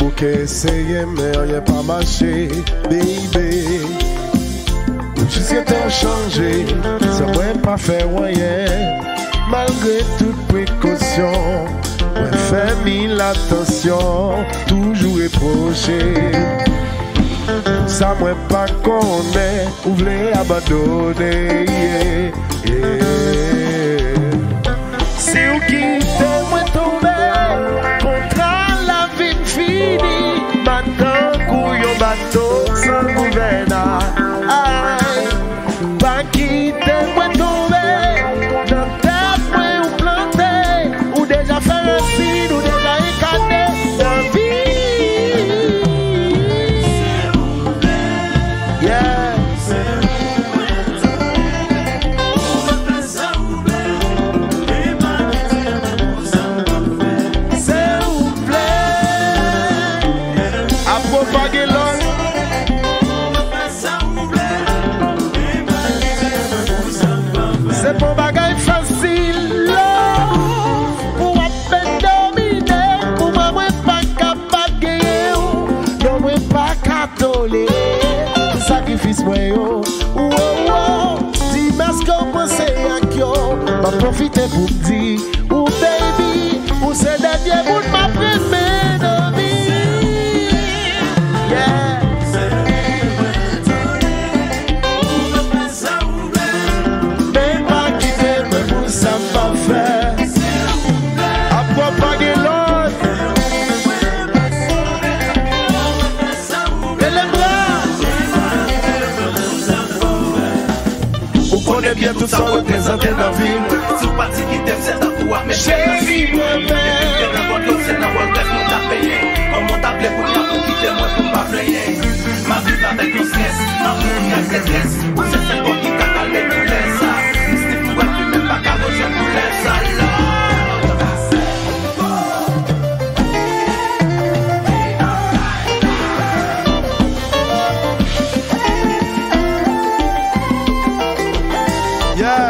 bouquet essayé, mais rien pas marché, baby. Jusqu'à temps changé, ça pourrait pas faire rien. Malgré toute précaution, on fait mille attention, toujours reproché. Ça moi pas connaît, ou voulez abandonner. Si vous quittez, moi tomber, contre la vie finie. Maintenant, couillon bateau sans gouverneur. Pas quitter, moi tomber, dans tête, moi ou planter, ou déjà faire un signe, ou déjà écarter la vie. Yeah. S'il vous plaît, à propager l'homme. C'est pour bagaille facile, pour à peine dominer, pour moi, pas capable de gagner, non, moi, pas catholique, sacrifice, moi, yo, si masque, on pense à qui, va profiter pour me dire, oh baby, ou c'est dernier bout de ma première de vie, yeah. Ça va faire à propager l'autre et les bras. Vous connaissez bien tout ça représenté dans la ville. Si vous parti qui t'aime, c'est à toi, mais chérie, moi-même. C'est dans votre tête, on t'a payé. Comment t'as plaît pour toi, pour quitter moi, pour pas player. Ma vie avec le stress, ma vie avec le stress. C'est celle qui t'a calmé tout les ça. Yeah.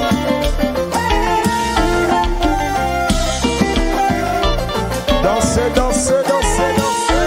Dansez, dansez, dansez, dansez.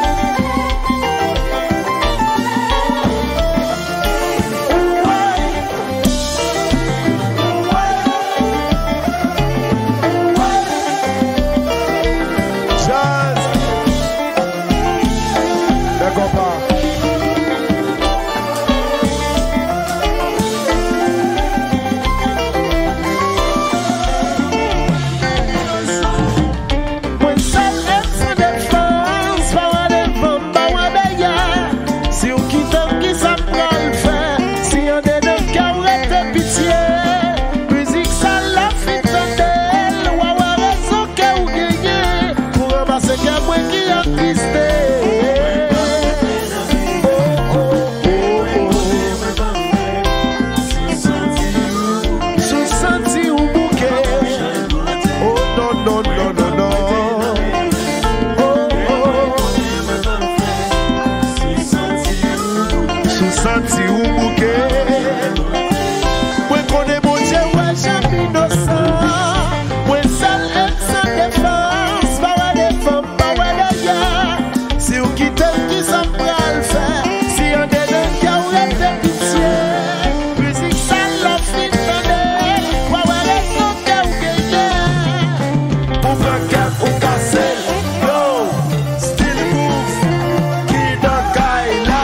Senti ou bouquet, moi connais mon Dieu, ouais, j'aime innocent. Moi seul et sans défense, pas de femmes, pas de gars. Si vous quittez, qui s'en prend le faire? Si on est deux qui ont été pitié, musique sale, l'offre finale, ouais, raison que vous gagnez. Pour faire cap ou casser, yo, still move, qui dans Kaila.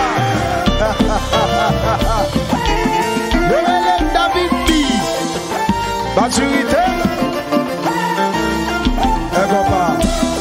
Le David B. Maturité. Un compas.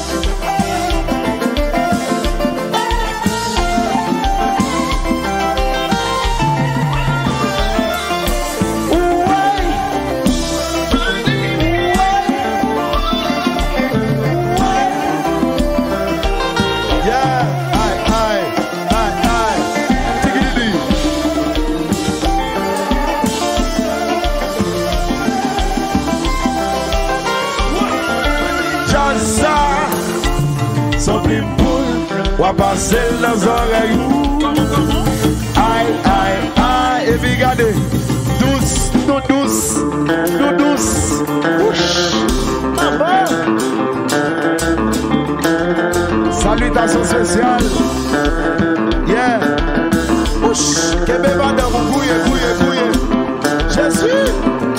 Son pimpoule, ou passer dans les oreilles. Aïe, aïe, aïe, et puis regardez, douce, nous douce, nous douce. Ouch, maman. Salutations. dédicace spéciale. Yeah. Ouch. Kébé va dans vous bouiller. Jésus.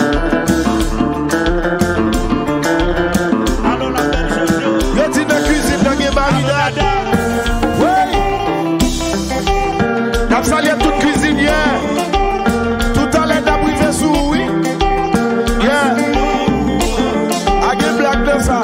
Allô la belle Jojo. Le dit de cuisine dans les marinades. Oui. T'as salé toute cuisinière. Tout à l'heure t'as privé sous oui. Yeah. A quel blague de ça?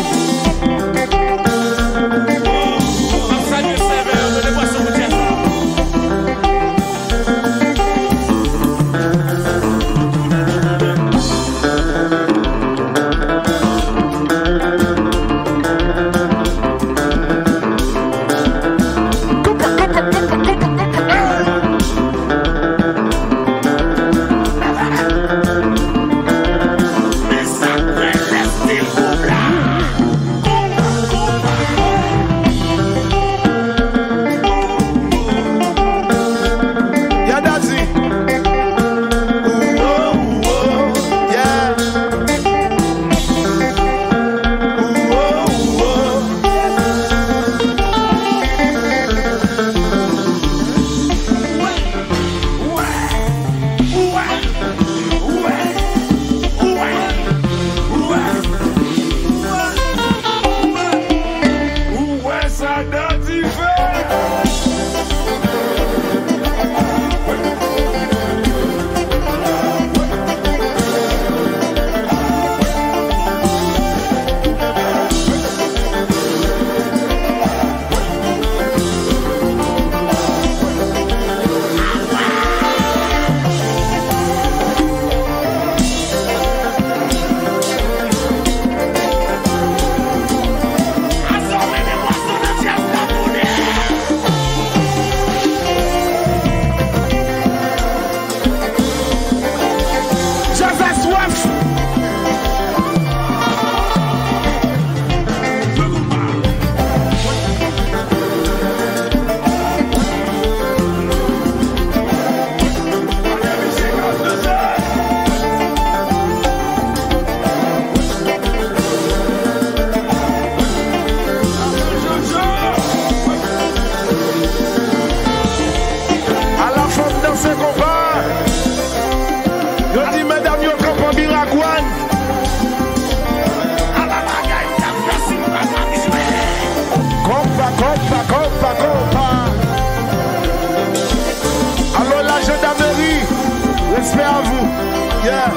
Alors la gendarmerie, respect à vous. Yeah.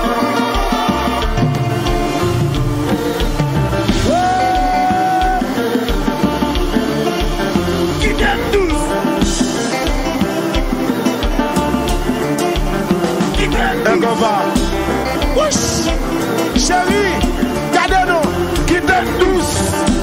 Qui t'aime tous? Qui t'aime tous? Wesh, chérie, regardez-nous, qui t'aime tous?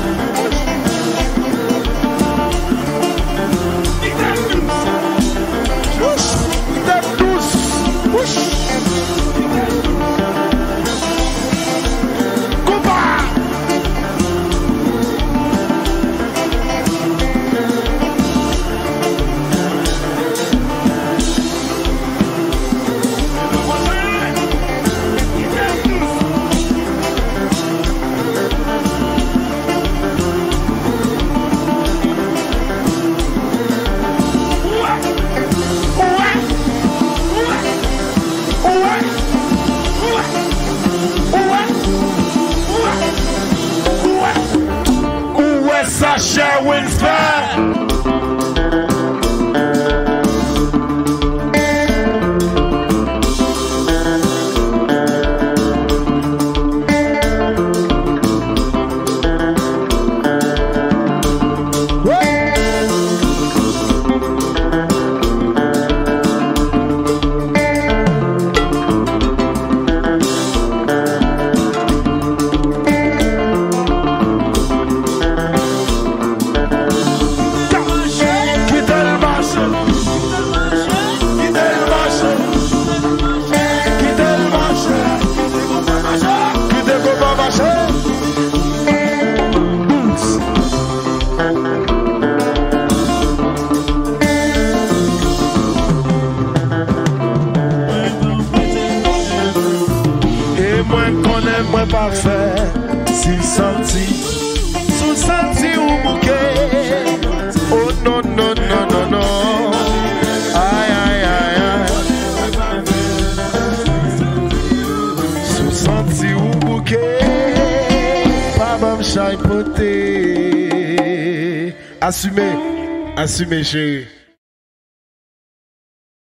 Sasha Winston. Moi pas fait, si senti, sous senti ou bouquet. pas même chai poté. Assumez, assumez chérie.